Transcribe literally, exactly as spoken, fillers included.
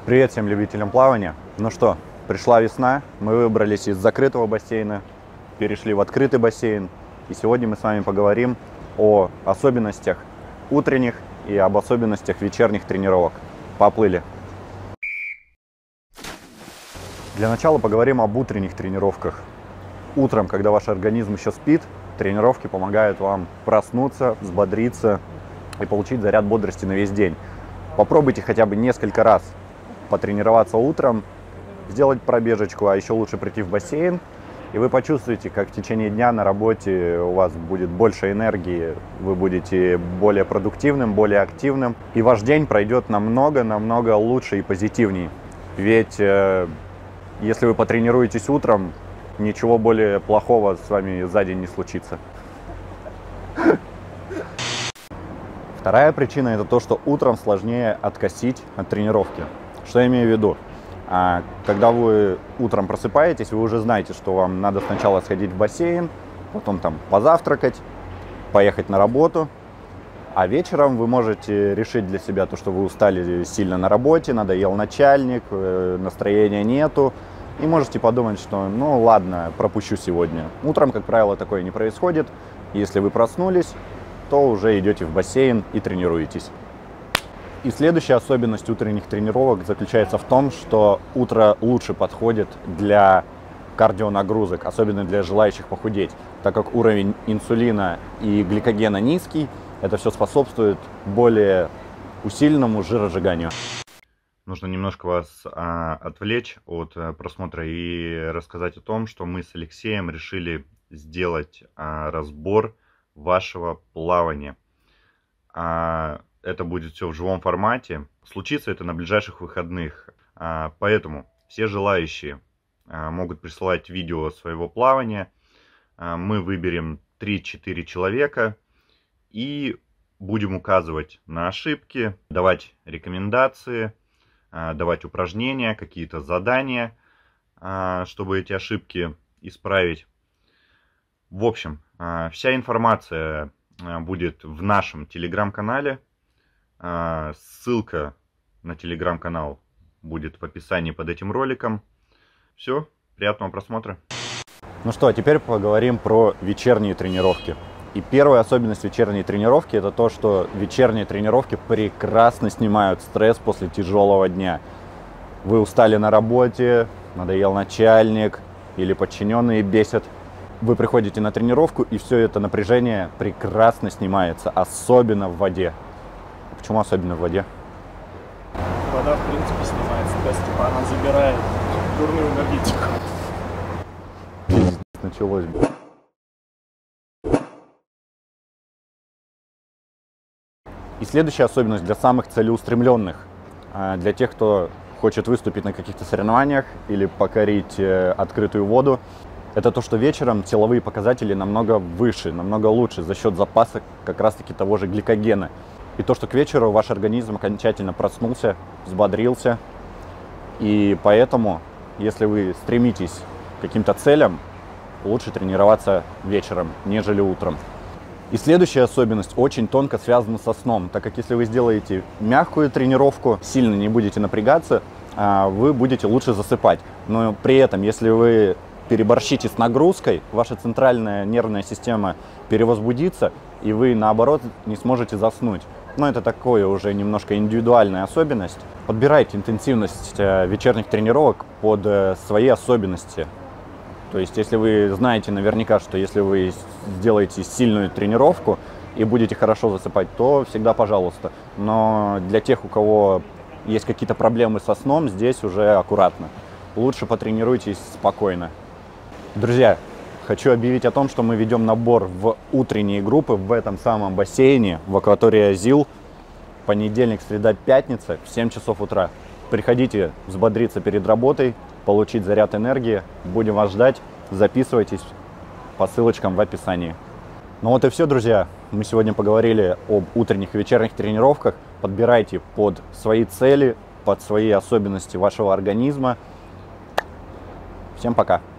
Привет всем любителям плавания. Ну что, пришла весна, мы выбрались из закрытого бассейна, перешли в открытый бассейн. И сегодня мы с вами поговорим о особенностях утренних и об особенностях вечерних тренировок. Поплыли! Для начала поговорим об утренних тренировках. Утром, когда ваш организм еще спит, тренировки помогают вам проснуться, взбодриться и получить заряд бодрости на весь день. Попробуйте хотя бы несколько раз потренироваться утром, сделать пробежечку, а еще лучше прийти в бассейн, и вы почувствуете, как в течение дня на работе у вас будет больше энергии, вы будете более продуктивным, более активным, и ваш день пройдет намного-намного лучше и позитивней. Ведь э, если вы потренируетесь утром, ничего более плохого с вами за день не случится. Вторая причина – это то, что утром сложнее откосить от тренировки. Что я имею в виду? Когда вы утром просыпаетесь, вы уже знаете, что вам надо сначала сходить в бассейн, потом там позавтракать, поехать на работу. А вечером вы можете решить для себя то, что вы устали сильно на работе, надоел начальник, настроения нету. И можете подумать, что ну ладно, пропущу сегодня. Утром, как правило, такое не происходит. Если вы проснулись, то уже идете в бассейн и тренируетесь. И следующая особенность утренних тренировок заключается в том, что утро лучше подходит для кардионагрузок, особенно для желающих похудеть, так как уровень инсулина и гликогена низкий, это все способствует более усиленному жиросжиганию. Нужно немножко вас а, отвлечь от а, просмотра и рассказать о том, что мы с Алексеем решили сделать а, разбор вашего плавания. А, это будет все в живом формате. Случится это на ближайших выходных. А, поэтому все желающие а, могут присылать видео своего плавания. А, мы выберем три-четыре человека и будем указывать на ошибки, давать рекомендации, давать упражнения, какие-то задания, чтобы эти ошибки исправить. В общем, вся информация будет в нашем телеграм-канале. Ссылка на телеграм-канал будет в описании под этим роликом. Все, приятного просмотра. Ну что, теперь поговорим про вечерние тренировки. И первая особенность вечерней тренировки – это то, что вечерние тренировки прекрасно снимают стресс после тяжелого дня. Вы устали на работе, надоел начальник или подчиненные бесят. Вы приходите на тренировку, и все это напряжение прекрасно снимается, особенно в воде. Почему особенно в воде? Вода, в принципе, снимает стресс, типа она забирает дурную энергетику. Пиздец, началось. И следующая особенность для самых целеустремленных, для тех, кто хочет выступить на каких-то соревнованиях или покорить открытую воду, это то, что вечером силовые показатели намного выше, намного лучше за счет запаса как раз-таки того же гликогена. И то, что к вечеру ваш организм окончательно проснулся, взбодрился. И поэтому, если вы стремитесь к каким-то целям, лучше тренироваться вечером, нежели утром. И следующая особенность очень тонко связана со сном, так как если вы сделаете мягкую тренировку, сильно не будете напрягаться, вы будете лучше засыпать. Но при этом, если вы переборщите с нагрузкой, ваша центральная нервная система перевозбудится, и вы, наоборот, не сможете заснуть. Но это такое уже немножко индивидуальная особенность. Подбирайте интенсивность вечерних тренировок под свои особенности. То есть, если вы знаете наверняка, что если вы сделаете сильную тренировку и будете хорошо засыпать, то всегда пожалуйста. Но для тех, у кого есть какие-то проблемы со сном, здесь уже аккуратно. Лучше потренируйтесь спокойно. Друзья, хочу объявить о том, что мы ведем набор в утренние группы в этом самом бассейне в акватории Азил. Понедельник, среда, пятница в семь часов утра. Приходите взбодриться перед работой, получить заряд энергии. Будем вас ждать. Записывайтесь по ссылочкам в описании. Ну вот и все, друзья. Мы сегодня поговорили об утренних и вечерних тренировках. Подбирайте под свои цели, под свои особенности вашего организма. Всем пока!